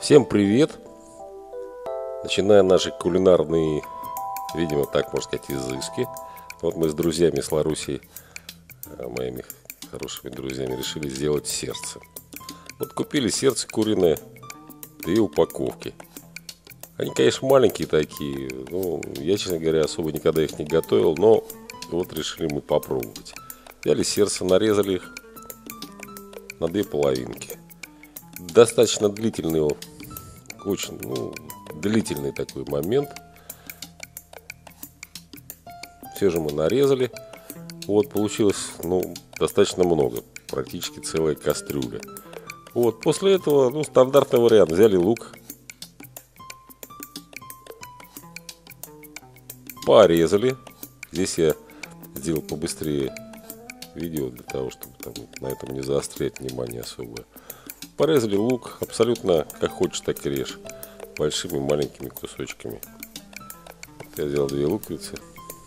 Всем привет! Начинаем наши кулинарные, видимо, так можно сказать, изыски. Вот мы с друзьями с Ларусей, моими хорошими друзьями, решили сделать сердце. Вот купили сердце куриное, 2 упаковки. Они, конечно, маленькие такие, ну, я, честно говоря, особо никогда их не готовил, но вот решили мы попробовать. Взяли сердце, нарезали их на 2 половинки. Достаточно длительный, очень длительный такой момент. Все же мы нарезали. Вот получилось достаточно много, практически целая кастрюля. Вот после этого стандартный вариант. Взяли лук, порезали. Здесь я сделал побыстрее видео для того, чтобы на этом не заострять внимание особое. Порезали лук абсолютно как хочешь, так и режь. Большими, маленькими кусочками. Вот я взял 2 луковицы.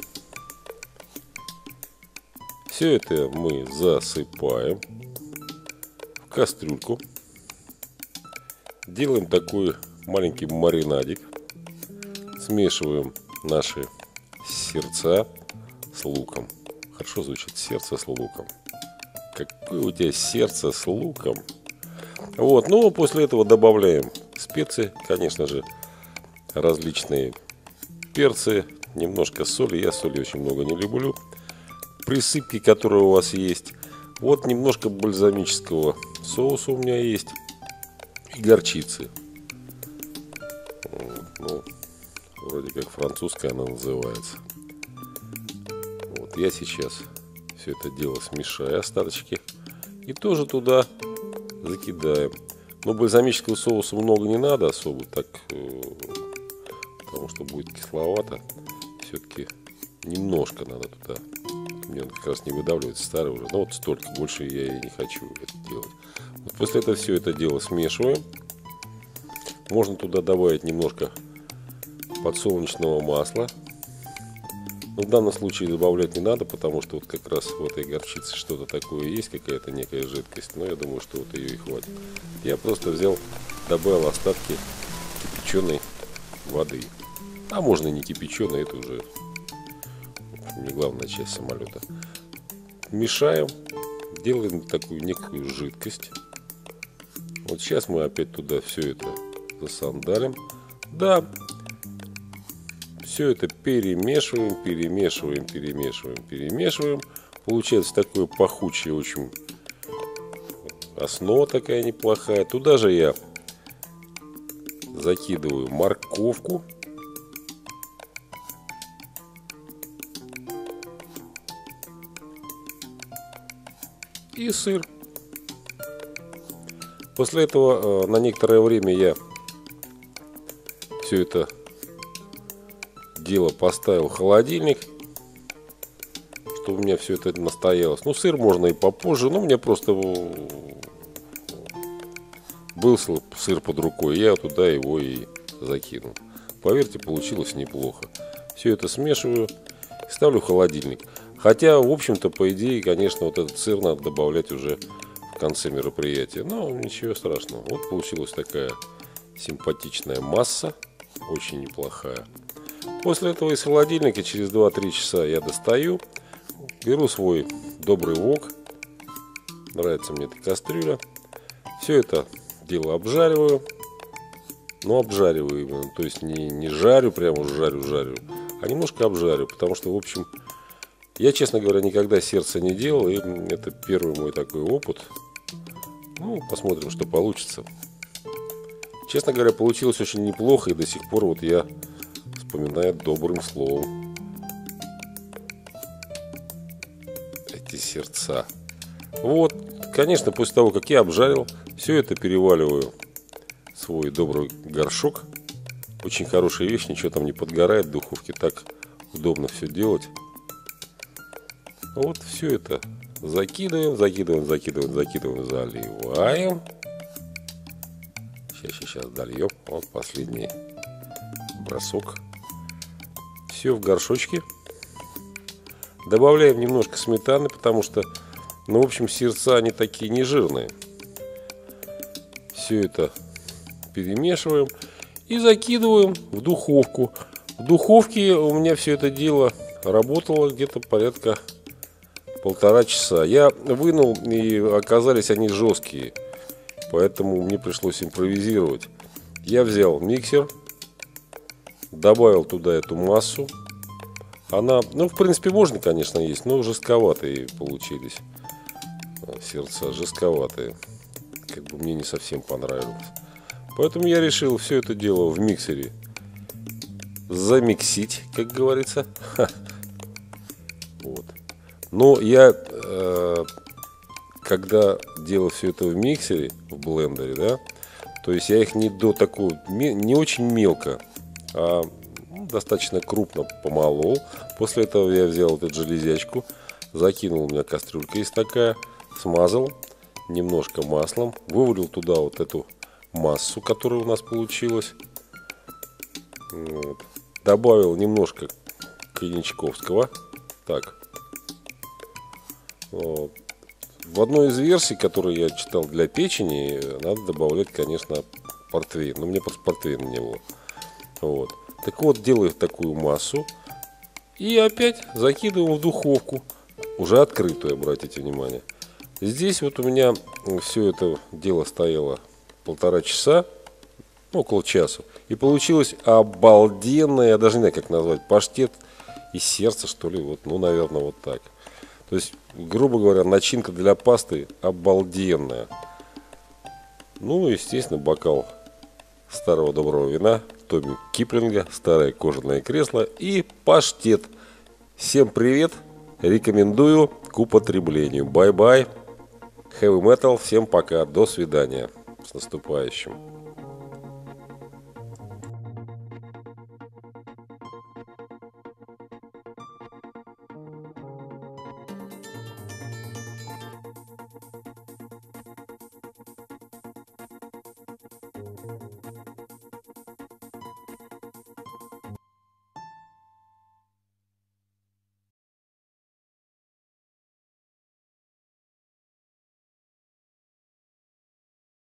Все это мы засыпаем в кастрюльку. Делаем такой маленький маринадик. Смешиваем наши сердца с луком. Хорошо звучит сердце с луком. Какое у тебя сердце с луком? Вот, после этого добавляем специи, конечно же, различные перцы, немножко соли. Я соли очень много не люблю. Присыпки, которые у вас есть. Вот немножко бальзамического соуса у меня есть. И горчицы. Вроде как французская она называется. Вот я сейчас все это дело смешаю, остаточки. И тоже туда закидаем. Но бальзамического соуса много не надо особо, так, потому что будет кисловато. Все-таки немножко надо туда. Мне как раз не выдавливается старый уже. Но вот столько, больше я и не хочу это делать. Вот после этого все это дело смешиваем. Можно туда добавить немножко подсолнечного масла. Но в данном случае добавлять не надо, потому что вот как раз в этой горчице что-то такое есть, какая-то некая жидкость. Но я думаю, что вот ее и хватит. Я просто взял, добавил остатки кипяченой воды. А можно и не кипяченой, это уже не главная часть самолета. Мешаем, делаем такую некую жидкость. Вот сейчас мы опять туда все это засандалим. Да. Все это перемешиваем. Получается такое пахучее, очень основа такая неплохая. Туда же я закидываю морковку. И сыр. После этого на некоторое время я все это дело поставил в холодильник, чтобы у меня все это настоялось. Сыр можно и попозже, но у меня просто был сыр под рукой, я туда его и закинул. Поверьте, получилось неплохо. Все это смешиваю и ставлю в холодильник. Хотя, в общем-то, по идее, конечно, вот этот сыр надо добавлять уже в конце мероприятия. Но ничего страшного. Вот получилась такая симпатичная масса, очень неплохая. После этого из холодильника через 2-3 часа я достаю, беру свой добрый вок, нравится мне эта кастрюля, все это дело обжариваю, но обжариваю именно, то есть не жарю, прямо жарю, а немножко обжарю, потому что, в общем, я, честно говоря, никогда сердце не делал, и это первый мой такой опыт. Посмотрим, что получится. Честно говоря, получилось очень неплохо, и до сих пор вот я вспоминаю добрым словом эти сердца. Вот, конечно, после того, как я обжарил, все это переваливаю в свой добрый горшок. Очень хорошая вещь, ничего там не подгорает в духовке, так удобно все делать. Вот все это закидываем, заливаем. Сейчас дольем. Вот последний бросок. Все в горшочке. Добавляем немножко сметаны, потому что, в общем, сердца они такие нежирные. Все это перемешиваем и закидываем в духовку. В духовке у меня все это дело работало где-то порядка 1,5 часа. Я вынул, и оказались они жесткие, поэтому мне пришлось импровизировать. Я взял миксер, добавил туда эту массу. Она, ну, в принципе, можно, конечно, есть, но жестковатые получились. Сердца жестковатые. Как бы мне не совсем понравилось. Поэтому я решил все это дело в миксере замиксить, как говорится. Вот. Но я, когда делал все это в миксере, в блендере, да, то есть я их не до такого, не очень мелко, а достаточно крупно помолол. После этого я взял вот эту железячку, закинул, у меня кастрюлька есть такая, смазал немножко маслом, вывалил туда вот эту массу, которая у нас получилась. Вот. Добавил немножко коньячковского. Так. Вот. В одной из версий, которую я читал для печени, надо добавлять, конечно, портвейн. Но мне просто портвейна не было. Вот. Так вот, делаю такую массу. И опять закидываем в духовку. Уже открытую, обратите внимание. Здесь вот у меня все это дело стояло 1,5 часа. Около часа. И получилось обалденное, я даже не знаю, как назвать, паштет из сердца, что ли. Вот, ну, наверное, вот так. То есть, грубо говоря, начинка для пасты обалденная. Ну, естественно, бокал старого доброго вина Томми Киплинга, старое кожаное кресло и паштет. Всем привет, рекомендую к употреблению. Бай-бай, heavy metal, всем пока, до свидания, с наступающим.